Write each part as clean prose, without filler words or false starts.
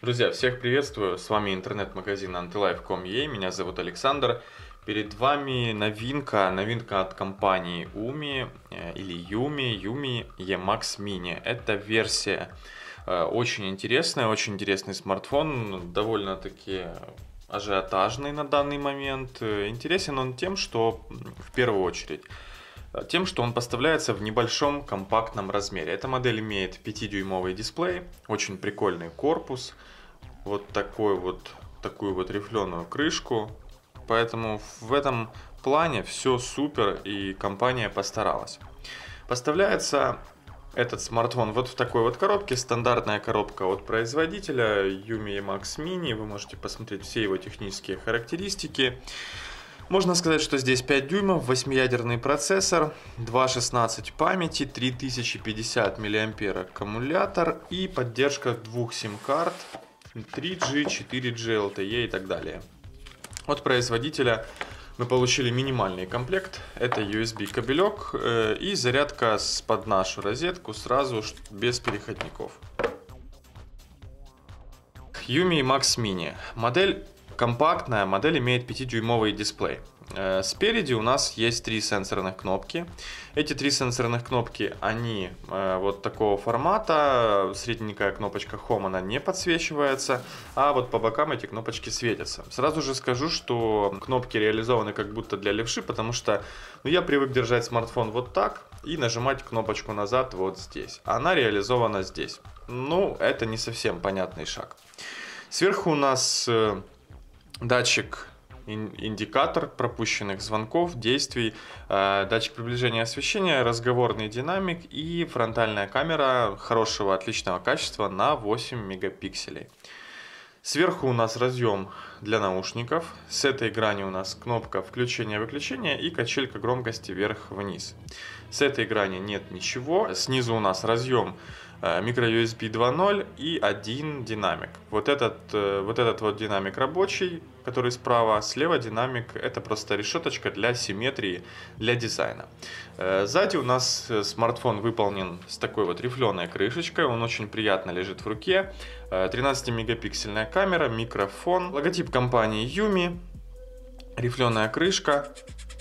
Друзья, всех приветствую, с вами интернет-магазин antilife.com.ua, меня зовут Александр. Перед вами новинка от компании UMI или Yumi Emax Mini. Это версия очень интересный смартфон, довольно-таки ажиотажный на данный момент. Интересен он тем, что в первую очередь тем, что он поставляется в небольшом компактном размере. Эта модель имеет 5-дюймовый дисплей, очень прикольный корпус, вот такую вот рифленую крышку. Поэтому в этом плане все супер, и компания постаралась. Поставляется этот смартфон вот в такой вот коробке, стандартная коробка от производителя Yumi Emax Mini. Вы можете посмотреть все его технические характеристики. Можно сказать, что здесь 5 дюймов, 8-ядерный процессор, 2.16 памяти, 3050 мАh аккумулятор и поддержка двух сим-карт 3G, 4G, LTE и так далее. От производителя мы получили минимальный комплект. Это USB кабелек и зарядка под нашу розетку сразу без переходников. Yumi Emax Mini. Модель компактная, модель имеет 5-дюймовый дисплей. Спереди у нас есть 3 сенсорных кнопки. Эти 3 сенсорных кнопки, они вот такого формата. Средненькая кнопочка Home, она не подсвечивается, а вот по бокам эти кнопочки светятся. Сразу же скажу, что кнопки реализованы как будто для левши, потому что я привык держать смартфон вот так и нажимать кнопочку назад вот здесь. Она реализована здесь. Это не совсем понятный шаг. Сверху у нас датчик, индикатор пропущенных звонков, действий, датчик приближения освещения, разговорный динамик и фронтальная камера хорошего, отличного качества на 8 мегапикселей. Сверху у нас разъем для наушников. С этой грани у нас кнопка включения-выключения и качелька громкости вверх-вниз. С этой грани нет ничего. Снизу у нас разъем microUSB 2.0 и один динамик. Вот этот динамик рабочий, который справа, слева динамик, это просто решеточка для симметрии, для дизайна. Сзади у нас смартфон выполнен с такой вот рифленой крышечкой, он очень приятно лежит в руке. 13-мегапиксельная камера, микрофон, логотип компании Yumi, рифленая крышка.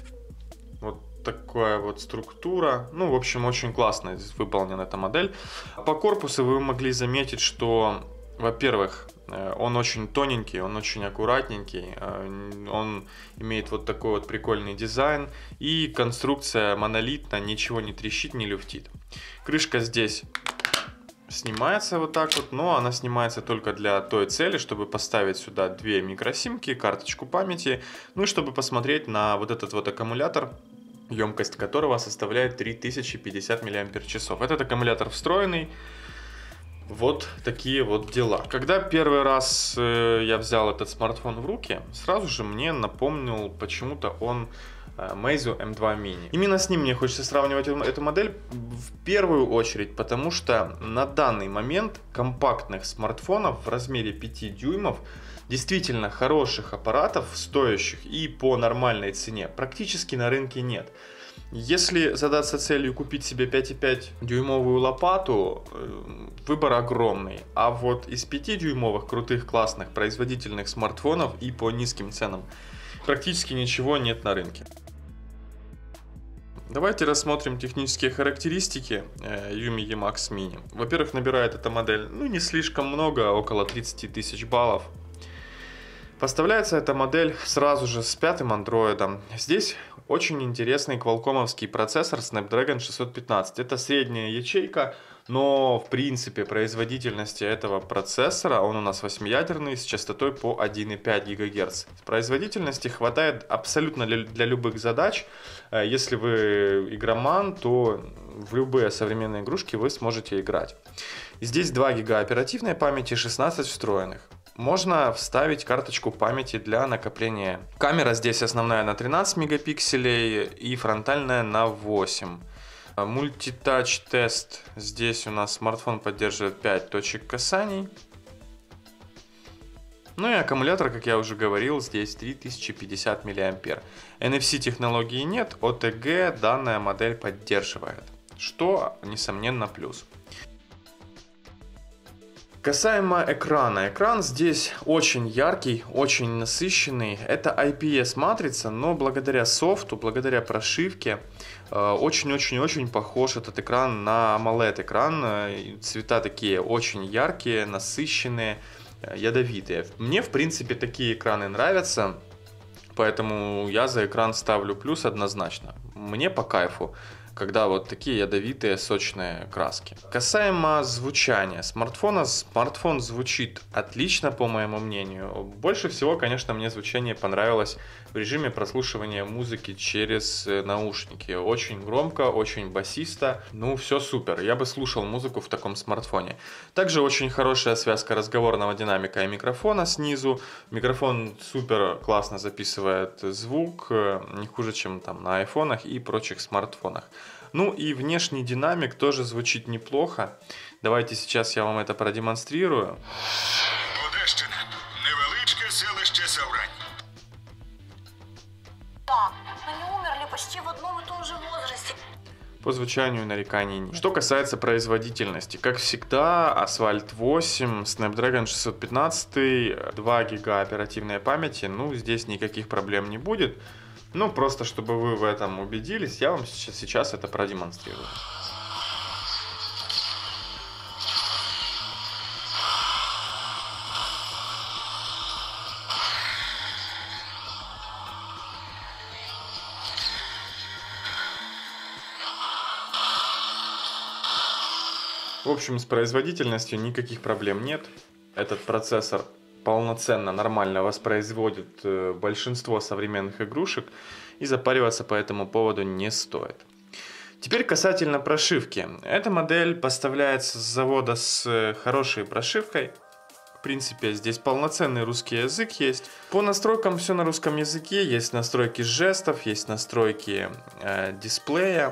Такая вот структура. В общем, очень классно здесь выполнена эта модель. По корпусу вы могли заметить, что, во-первых, он очень тоненький, он очень аккуратненький, он имеет вот такой вот прикольный дизайн, и конструкция монолитная, ничего не трещит, не люфтит. Крышка здесь снимается вот так вот, но она снимается только для той цели, чтобы поставить сюда 2 микросимки, карточку памяти, и чтобы посмотреть на вот этот вот аккумулятор, емкость которого составляет 3050 мАч. Этот аккумулятор встроенный. Вот такие вот дела. Когда первый раз я взял этот смартфон в руки, сразу же мне напомнил почему-то он Meizu M2 Mini. Именно с ним мне хочется сравнивать эту модель в первую очередь, потому что на данный момент компактных смартфонов в размере 5 дюймов, действительно хороших аппаратов, стоящих и по нормальной цене, практически на рынке нет. Если задаться целью купить себе 5,5 дюймовую лопату, выбор огромный. А вот из 5-дюймовых крутых, классных, производительных смартфонов и по низким ценам практически ничего нет на рынке. Давайте рассмотрим технические характеристики Yumi Emax Mini. Во-первых, набирает эта модель не слишком много, около 30 тысяч баллов. Поставляется эта модель сразу же с 5-м андроидом. Здесь очень интересный квалкомовский процессор Snapdragon 615. Это средняя ячейка, но в принципе производительности этого процессора, он у нас 8-ядерный с частотой по 1,5 ГГц. Производительности хватает абсолютно для любых задач. Если вы игроман, то в любые современные игрушки вы сможете играть. Здесь 2 ГБ оперативной памяти, 16 встроенных. Можно вставить карточку памяти для накопления. Камера здесь основная на 13 мегапикселей и фронтальная на 8. Мультитач тест. Здесь у нас смартфон поддерживает 5 точек касаний. И аккумулятор, как я уже говорил, здесь 3050 мАh. NFC технологии нет, OTG данная модель поддерживает, что несомненно плюс. Касаемо экрана. Экран здесь очень яркий, очень насыщенный. Это IPS-матрица, но благодаря софту, благодаря прошивке, очень-очень-очень похож этот экран на AMOLED-экран. Цвета такие очень яркие, насыщенные, ядовитые. Мне, в принципе, такие экраны нравятся, поэтому я за экран ставлю плюс однозначно. Мне по кайфу, когда вот такие ядовитые, сочные краски. Касаемо звучания смартфона, смартфон звучит отлично, по моему мнению. Больше всего, конечно, мне звучание понравилось в режиме прослушивания музыки через наушники. Очень громко, очень басисто. Ну, все супер. Я бы слушал музыку в таком смартфоне. Также очень хорошая связка разговорного динамика и микрофона снизу. Микрофон супер классно записывает звук, не хуже, чем там на айфонах и прочих смартфонах. Ну и внешний динамик тоже звучит неплохо. Давайте сейчас я вам это продемонстрирую. Одещина. Невеличке селище Саврань. Да, они умерли почти в одном и том же возрасте. По звучанию нареканий нет. Что касается производительности, как всегда, Asphalt 8, Snapdragon 615, 2 гига оперативной памяти, ну здесь никаких проблем не будет. Ну, просто чтобы вы в этом убедились, я вам сейчас это продемонстрирую. В общем, с производительностью никаких проблем нет. Этот процессор полноценно, нормально воспроизводит большинство современных игрушек, и запариваться по этому поводу не стоит. Теперь касательно прошивки. Эта модель поставляется с завода с хорошей прошивкой. В принципе, здесь полноценный русский язык есть. По настройкам все на русском языке. Есть настройки жестов, есть настройки дисплея.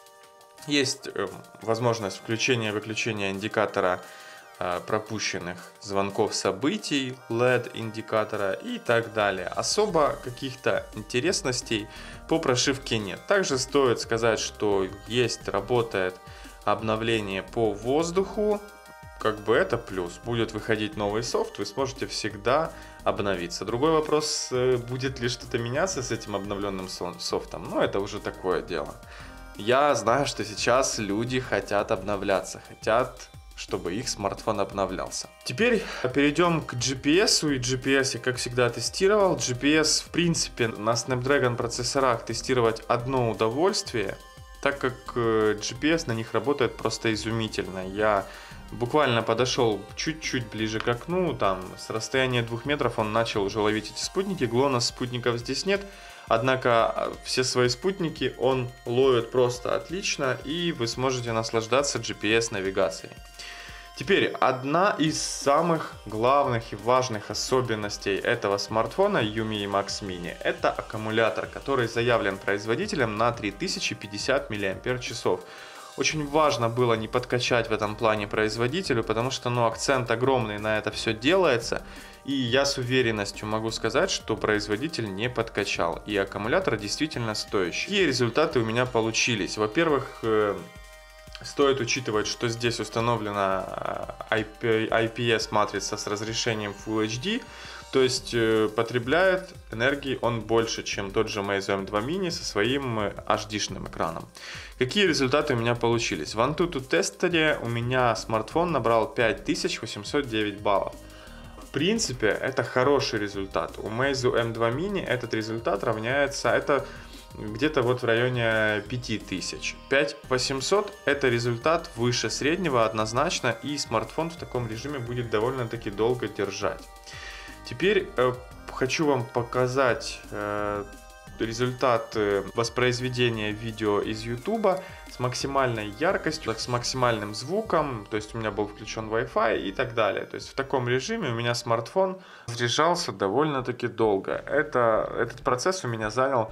Есть возможность включения и выключения индикатора пропущенных звонков событий, LED-индикатора и так далее. Особо каких-то интересностей по прошивке нет. Также стоит сказать, что работает обновление по воздуху. Как бы это плюс. Будет выходить новый софт, вы сможете всегда обновиться. Другой вопрос, будет ли что-то меняться с этим обновленным софтом. Но это уже такое дело. Я знаю, что сейчас люди хотят обновляться, хотят, чтобы их смартфон обновлялся. Теперь перейдем к GPS. И GPS я, как всегда, тестировал. GPS, в принципе, на Snapdragon процессорах тестировать одно удовольствие, так как GPS на них работает просто изумительно. Я буквально подошел чуть-чуть ближе к окну, там с расстояния 2 метров он начал уже ловить эти спутники. GLONASS спутников здесь нет. Однако все свои спутники он ловит просто отлично, и вы сможете наслаждаться GPS-навигацией. Теперь, одна из самых главных и важных особенностей этого смартфона Yumi Max Mini — это аккумулятор, который заявлен производителем на 3050 мАч. Очень важно было не подкачать в этом плане производителю, потому что акцент огромный на это все делается. И я с уверенностью могу сказать, что производитель не подкачал. И аккумулятор действительно стоящий. Какие результаты у меня получились? Во-первых, стоит учитывать, что здесь установлена IPS-матрица с разрешением Full HD. То есть потребляет энергии он больше, чем тот же Meizu M2 Mini со своим HD-шным экраном. Какие результаты у меня получились? В AnTuTu тестере у меня смартфон набрал 5809 баллов. В принципе, это хороший результат. У Meizu M2 Mini этот результат равняется, это где-то вот в районе 5000. 5800 это результат выше среднего однозначно, и смартфон в таком режиме будет довольно-таки долго держать. Теперь хочу вам показать результат воспроизведения видео из YouTube с максимальной яркостью, с максимальным звуком, то есть у меня был включен Wi-Fi и так далее. То есть в таком режиме у меня смартфон заряжался довольно-таки долго. Этот процесс у меня занял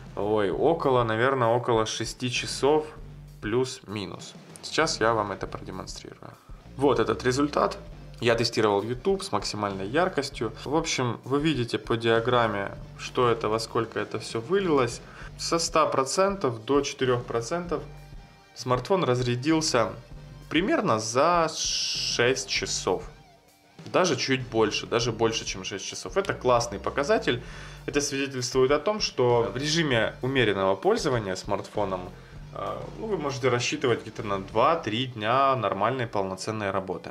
наверное, около 6 часов плюс-минус. Сейчас я вам это продемонстрирую. Вот этот результат. Я тестировал YouTube с максимальной яркостью. В общем, вы видите по диаграмме, что это, во сколько это все вылилось. Со 100% до 4% смартфон разрядился примерно за 6 часов. даже чуть больше, даже больше, чем 6 часов. Это классный показатель. Это свидетельствует о том, что в режиме умеренного пользования смартфоном вы можете рассчитывать где-то на 2-3 дня нормальной полноценной работы.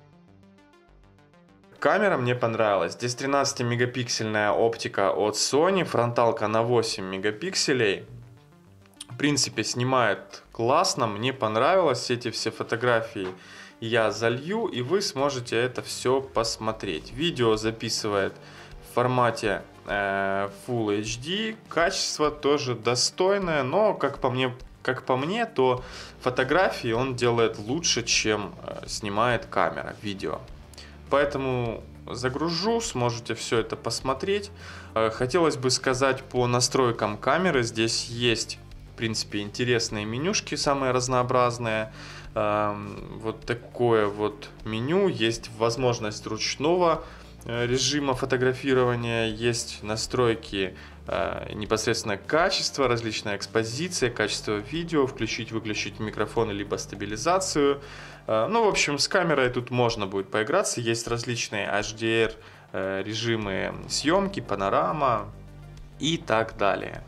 Камера мне понравилась. Здесь 13-мегапиксельная оптика от Sony, фронталка на 8 мегапикселей. В принципе, снимает классно, мне понравилось. Эти все фотографии я залью, и вы сможете это все посмотреть. Видео записывает в формате Full HD, качество тоже достойное, но как по мне, то фотографии он делает лучше, чем снимает камера, видео. Поэтому загружу, сможете все это посмотреть. Хотелось бы сказать по настройкам камеры. Здесь есть, в принципе, интересные менюшки, самые разнообразные. Вот такое вот меню. Есть возможность ручного режима фотографирования, есть настройки непосредственно качества, различная экспозиция, качество видео, включить-выключить микрофон либо стабилизацию. Ну, в общем, с камерой тут можно будет поиграться. Есть различные HDR режимы съемки, панорама и так далее.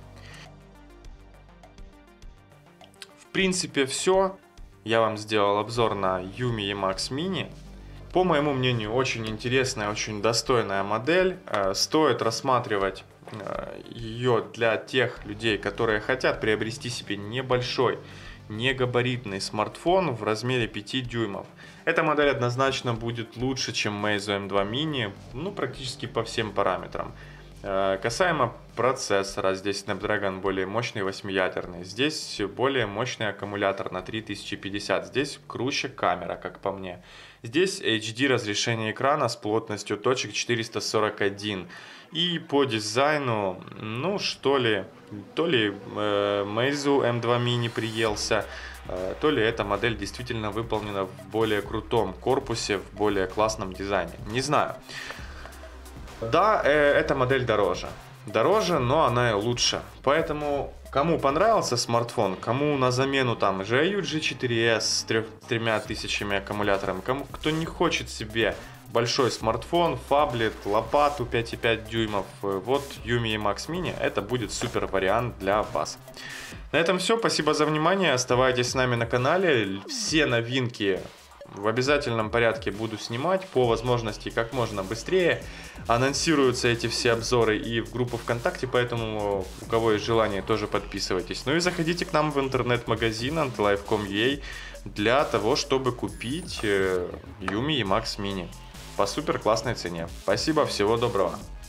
В принципе, все. Я вам сделал обзор на Yumi Emax Mini. По моему мнению, очень интересная, очень достойная модель. Стоит рассматривать ее для тех людей, которые хотят приобрести себе небольшой, негабаритный смартфон в размере 5 дюймов. Эта модель однозначно будет лучше, чем Meizu M2 Mini, ну, практически по всем параметрам. Касаемо процессора, здесь Snapdragon более мощный 8-ядерный, здесь более мощный аккумулятор на 3050, здесь круче камера, как по мне. Здесь HD разрешение экрана с плотностью точек 441. И по дизайну, ну что ли, то ли Meizu M2 Mini приелся, то ли эта модель действительно выполнена в более крутом корпусе, в более классном дизайне. Не знаю. Да, эта модель дороже. Дороже, но она и лучше. Поэтому, кому понравился смартфон, кому на замену там Xiaoyu G4s с 3000 аккумуляторами, кто не хочет себе большой смартфон, фаблет, лопату 5,5 дюймов, вот Yumi Emax Mini, это будет супер вариант для вас. На этом все, спасибо за внимание, оставайтесь с нами на канале, все новинки в обязательном порядке буду снимать, по возможности как можно быстрее. Анонсируются эти все обзоры и в группу ВКонтакте, поэтому у кого есть желание, тоже подписывайтесь. Ну и заходите к нам в интернет-магазин antlife.com.ua для того, чтобы купить Yumi Emax Mini по супер классной цене. Спасибо, всего доброго.